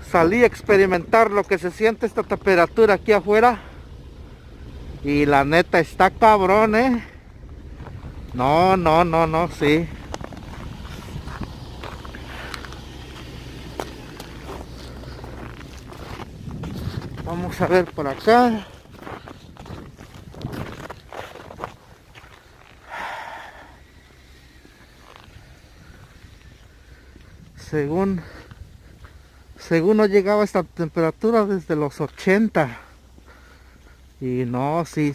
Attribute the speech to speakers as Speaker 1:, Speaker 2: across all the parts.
Speaker 1: Salí a experimentar lo que se siente esta temperatura aquí afuera. Y la neta está cabrón, No, sí. Vamos a ver por acá. Según no llegaba esta temperatura desde los 80. Y no, sí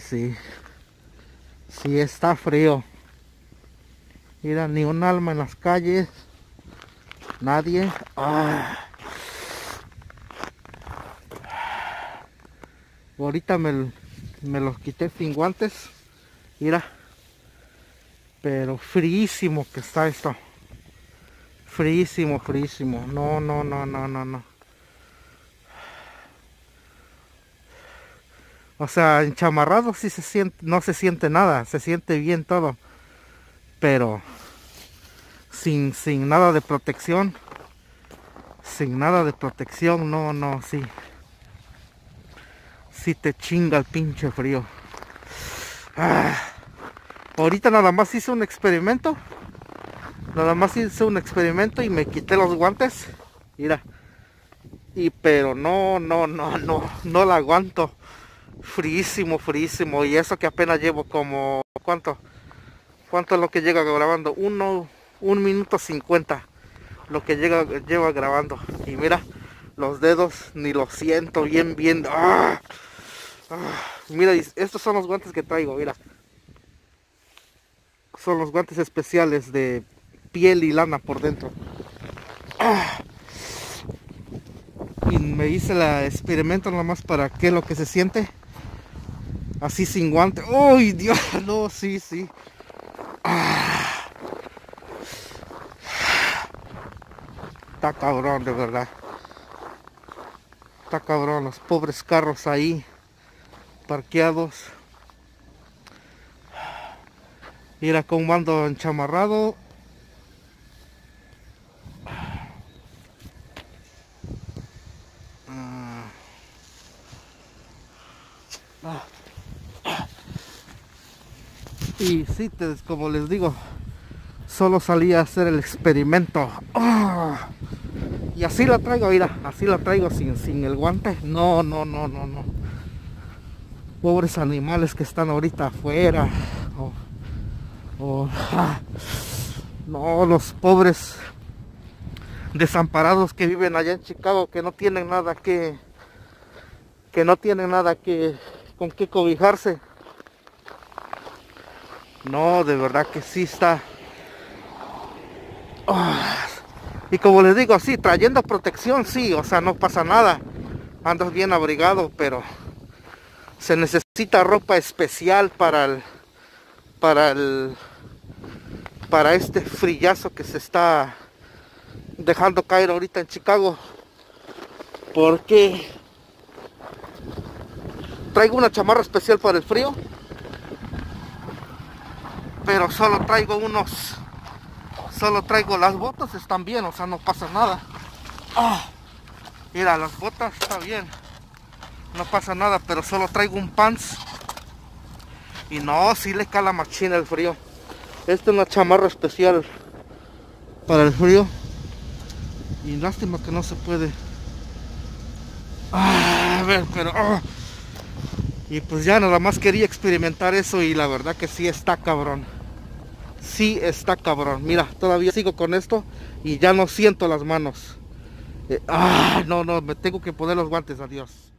Speaker 1: está frío. Mira, ni un alma en las calles. Nadie. Ahorita me los quité sin guantes. Mira. Pero fríísimo que está esto. Fríísimo. No. O sea, enchamarrado sí se siente, no se siente nada, se siente bien todo. Pero sin nada de protección. Sin nada de protección, no, sí. Sí te chinga el pinche frío. Ahorita nada más hice un experimento. Y me quité los guantes. Mira. Pero no la aguanto. Fríísimo. Y eso que apenas llevo como... ¿Cuánto es lo que llega grabando? 1 minuto 50. Lo que lleva grabando. Y mira, los dedos ni los siento bien. Mira, estos son los guantes que traigo, mira. Son los guantes especiales de piel y lana por dentro. Y me hice el experimento nomás para qué es lo que se siente. Así sin guante. ¡Uy, Dios! No, sí. Está cabrón, de verdad. Está cabrón, los pobres carros ahí parqueados. Mira cómo ando enchamarrado. Y sí, como les digo, solo salí a hacer el experimento. Y así la traigo, mira, así la traigo sin el guante. No. Pobres animales que están ahorita afuera. No, los pobres desamparados que viven allá en Chicago, que no tienen nada con qué cobijarse. No, de verdad que sí está. Y como les digo, sí, trayendo protección, sí, o sea, no pasa nada. Andas bien abrigado, pero se necesita ropa especial para este frillazo que se está dejando caer ahorita en Chicago. Porque traigo una chamarra especial para el frío, pero solo traigo las botas, están bien, o sea, no pasa nada. Mira, las botas está bien, no pasa nada, pero solo traigo un pants. Y no, sí le cala machina el frío. Esta es una chamarra especial para el frío. Y lástima que no se puede. A ver, pero... Y pues ya nada más quería experimentar eso y la verdad que sí está cabrón. Sí está cabrón. Mira, todavía sigo con esto y ya no siento las manos. No, me tengo que poner los guantes. Adiós.